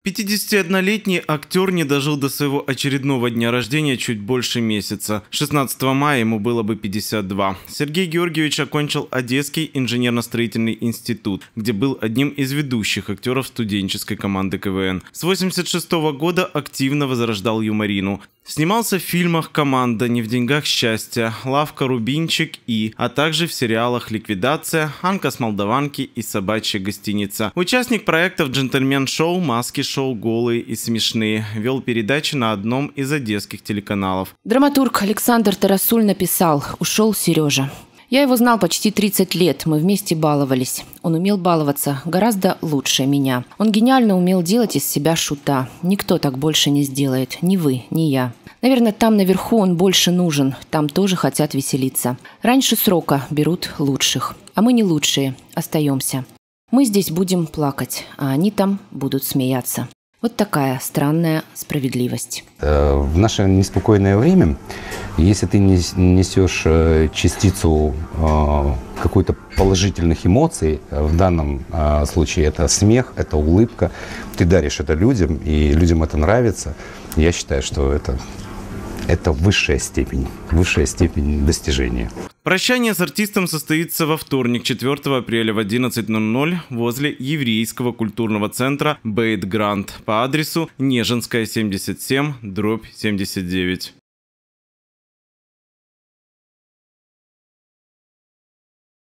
51-летний актер не дожил до своего очередного дня рождения чуть больше месяца. 16 мая ему было бы 52. Сергей Георгиевич окончил Одесский инженерно-строительный институт, где был одним из ведущих актеров студенческой команды КВН. С 1986 года активно возрождал юморину. Снимался в фильмах «Команда», «Не в деньгах счастья», «Лавка Рубинчик» а также в сериалах «Ликвидация», «Анка с Молдаванки» и «Собачья гостиница». Участник проектов «Джентльмен-шоу», «Маски-шоу», «Голые и смешные». Вел передачи на одном из одесских телеканалов. Драматург Александр Тарасуль написал: «Ушел Сережа». Я его знал почти 30 лет, мы вместе баловались. Он умел баловаться гораздо лучше меня. Он гениально умел делать из себя шута. Никто так больше не сделает, ни вы, ни я. Наверное, там наверху он больше нужен, там тоже хотят веселиться. Раньше срока берут лучших, а мы не лучшие, остаемся. Мы здесь будем плакать, а они там будут смеяться. Вот такая странная справедливость. В наше неспокойное время, если ты несешь частицу какой-то положительных эмоций, в данном случае это смех, это улыбка, ты даришь это людям, и людям это нравится, я считаю, что это высшая степень достижения. Прощание с артистом состоится во вторник, 4 апреля в 11:00 возле еврейского культурного центра «Бейт Гранд» по адресу Нежинская, 77/79.